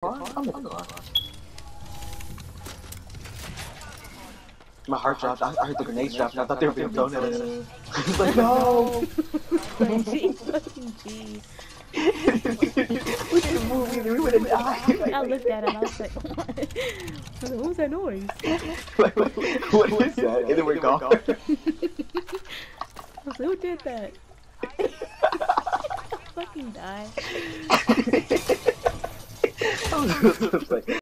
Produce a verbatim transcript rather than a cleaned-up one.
car? I'm in the car. My heart dropped. I, I heard the grenades drop, and I thought they were being thrown at us. I was like, no! Fucking G, fucking G. We didn't move either. We would have died. I looked at it. I was like, what? I was like, what was that noise? Like, what is that? And then we're gone. I was like, who did that? I fucking died. I was like.